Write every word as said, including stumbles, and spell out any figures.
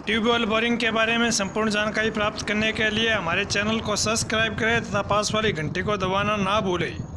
Tubewell boring के बारे में संपूर्ण जानकारी प्राप्त करने के लिए हमारे चैनल को सब्सक्राइब करें तथा पास वाली घंटी को दबाना ना भूलें।